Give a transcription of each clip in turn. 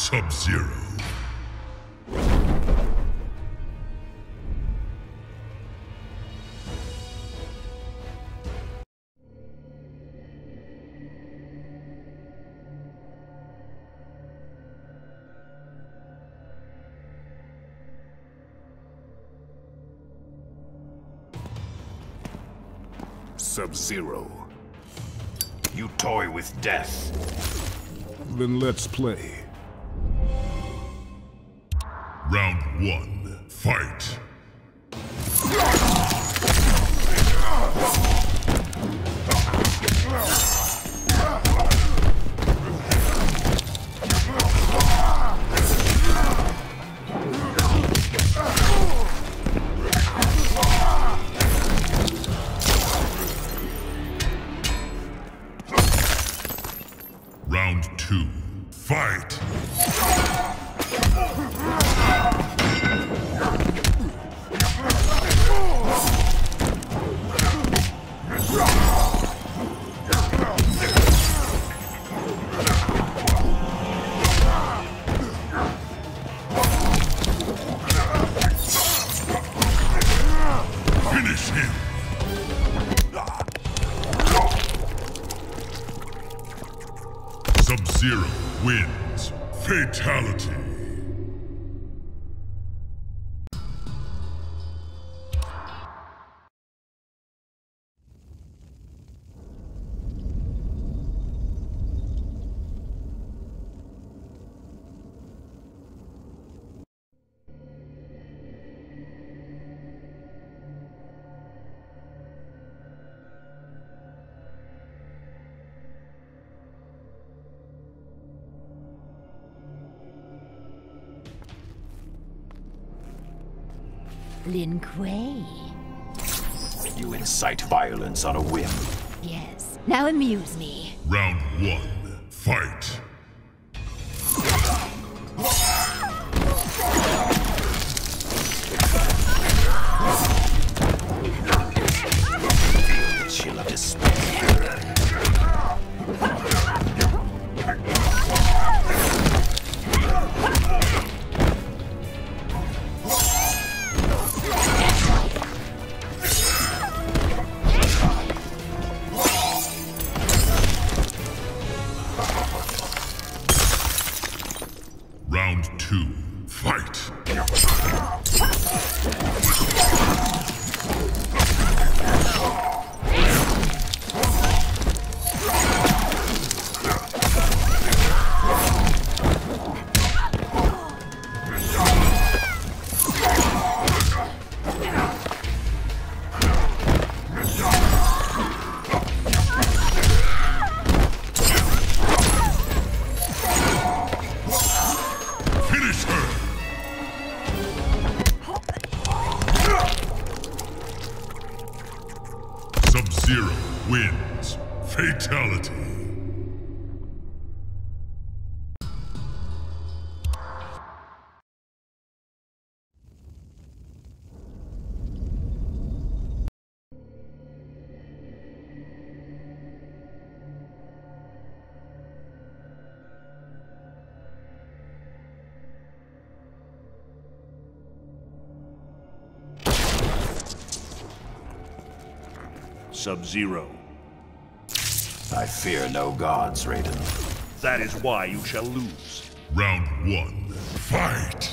Sub-Zero. Sub-Zero. You toy with death. Then let's play. Round 1, fight! Round 2, fight! Finish him! Sub-Zero wins. Fatality. Lin Kuei. You incite violence on a whim. Yes. Now amuse me. Round 1, fight! Chill of despair. Round 2, fight! Finish her! Sub-Zero wins. Fatality. Sub-Zero. I fear no gods, Raiden. That is why you shall lose. Round 1, fight!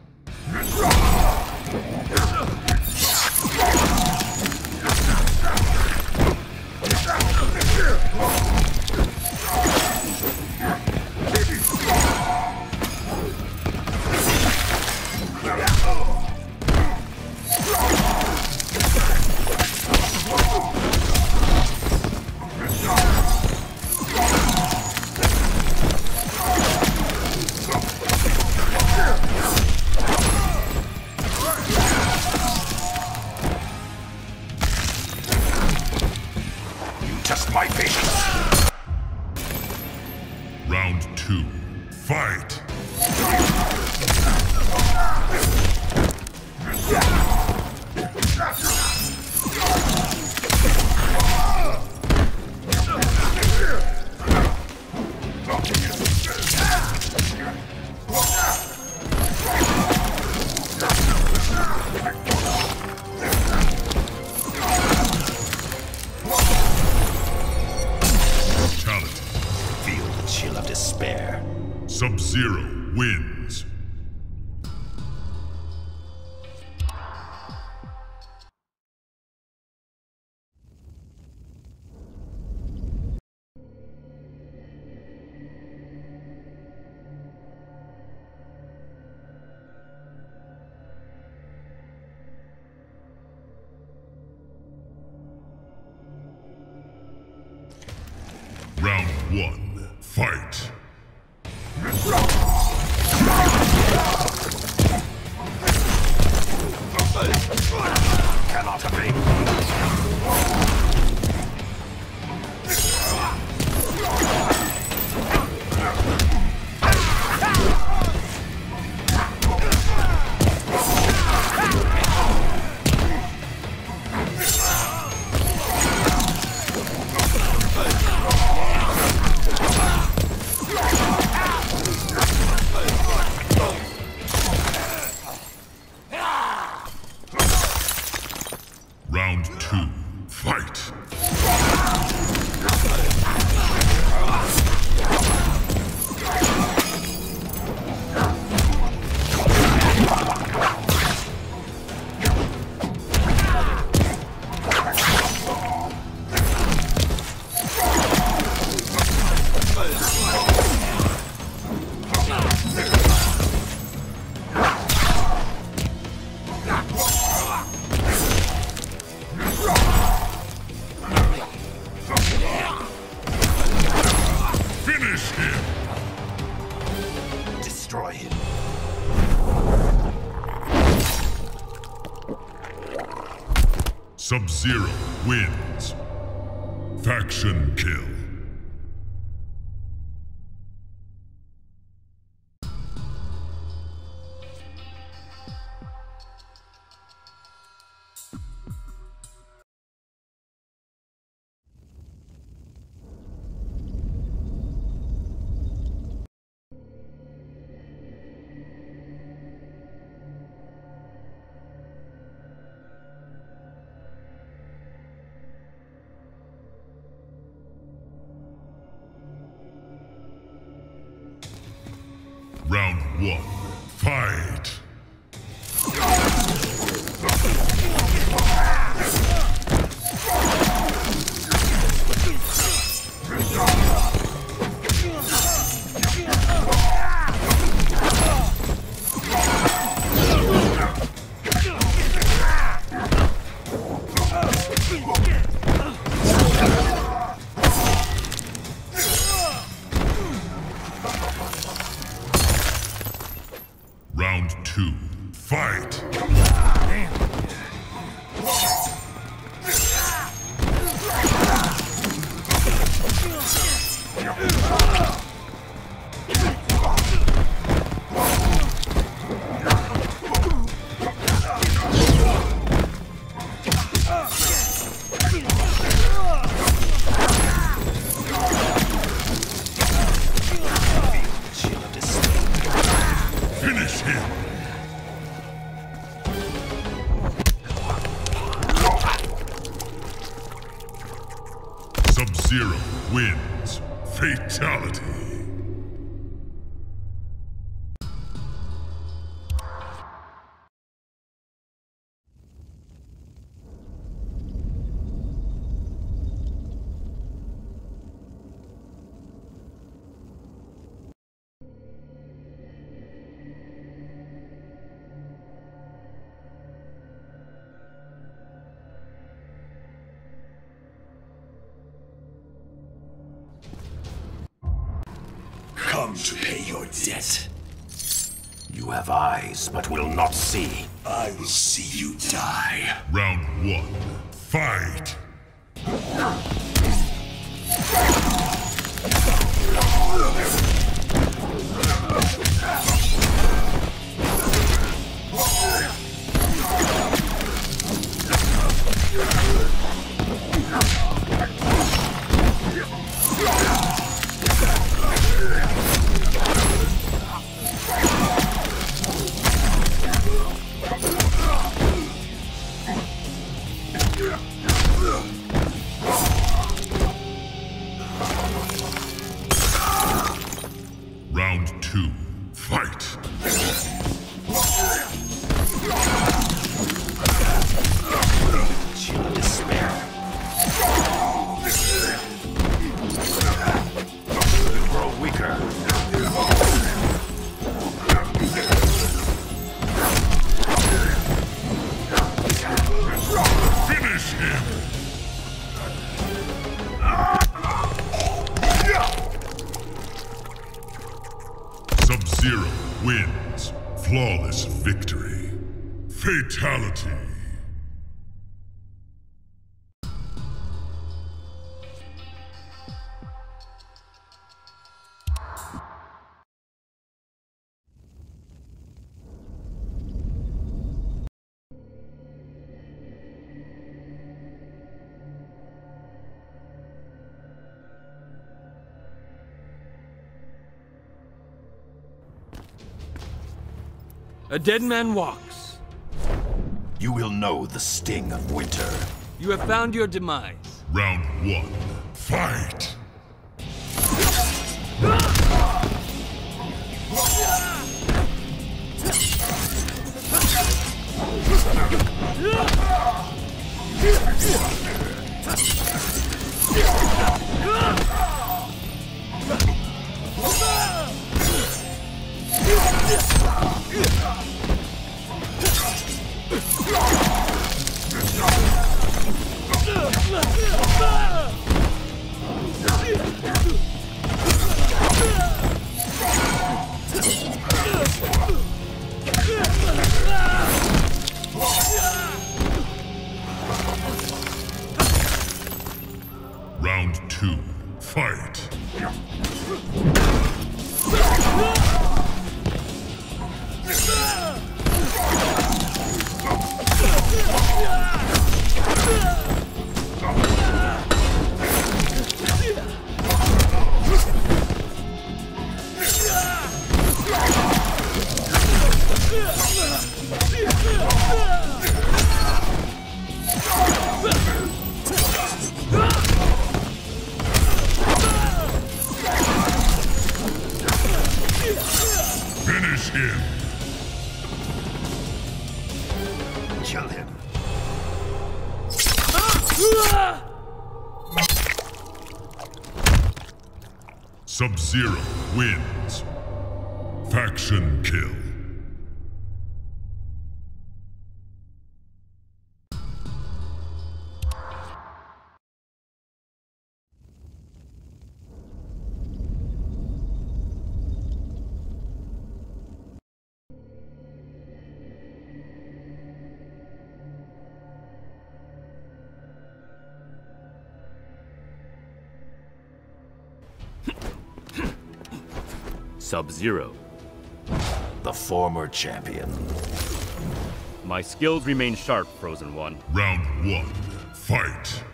Test my patience. Round 2, fight! Sub-Zero wins. Round 1, fight! Cannot evade. Round 2, fight! Finish him! Destroy him. Sub-Zero wins. Faction kill. Round 1, fight! Round 2, fight! Finish him! Sub-Zero wins. Fatality. Come to pay your debt. You have eyes, but will not see. I will see you die. Round 1, fight! Round 2. wins. Flawless victory. Fatality. A dead man walks. You will know the sting of winter. You have found your demise. Round 1. Fight! Round 2. Fight! Finish him! Kill him. Sub-Zero wins. Faction kill. Sub-Zero. The former champion. My skills remain sharp, Frozen One. Round 1. Fight!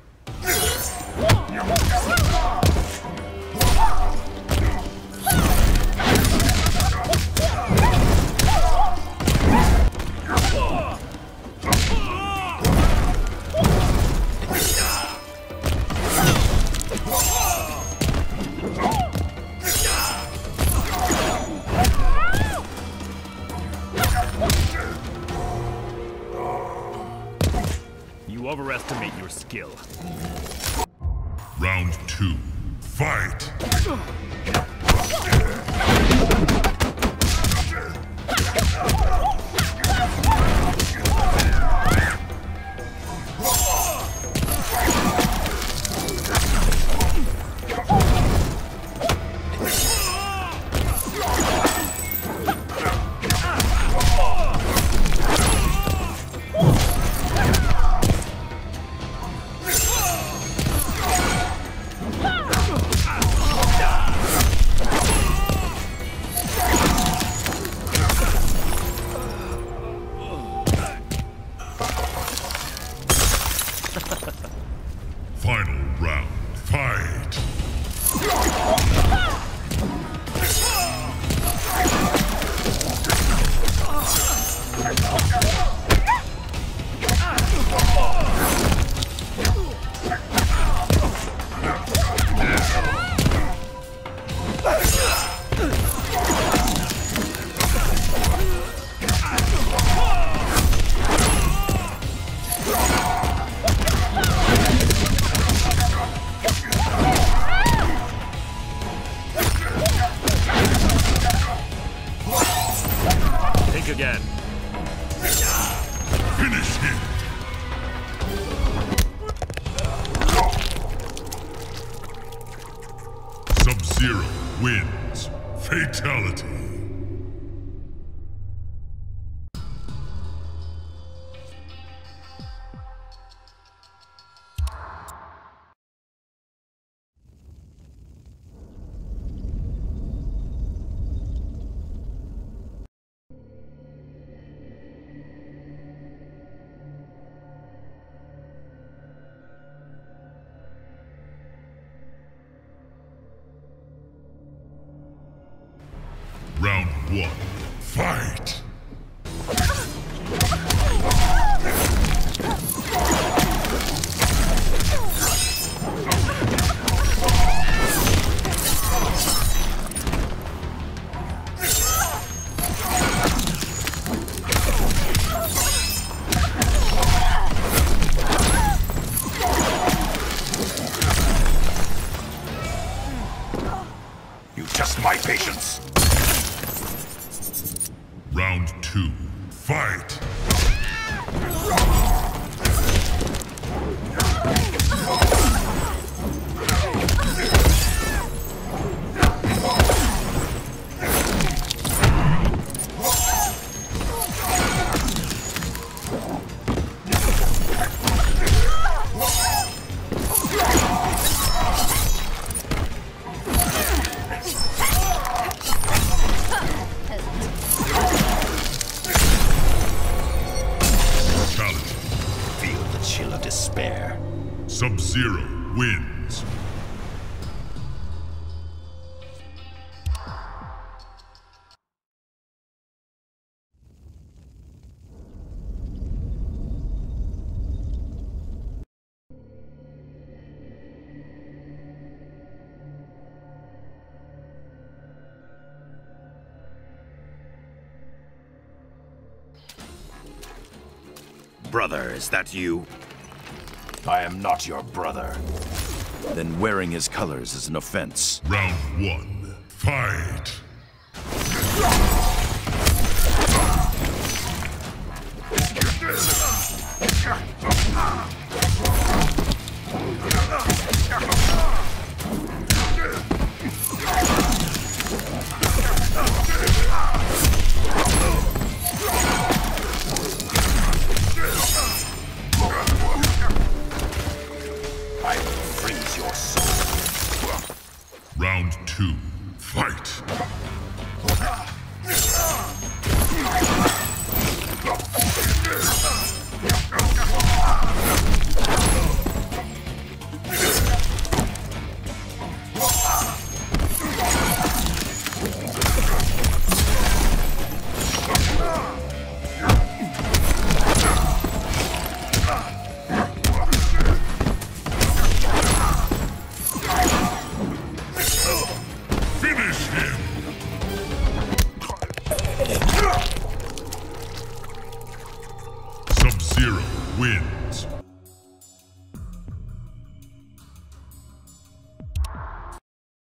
You overestimate your skill. Round 2. Fight! Final round. Fight! Think again. Finish him! Sub-Zero wins. Fatality. 1. Fight! You test my patience. Round 2. Fight! Feel the chill of despair. Sub-Zero wins. Brother, is that you? I am not your brother. Then wearing his colors is an offense. Round 1. Fight! I will freeze your soul. Round 2. Fight! Finish him! Sub-Zero wins.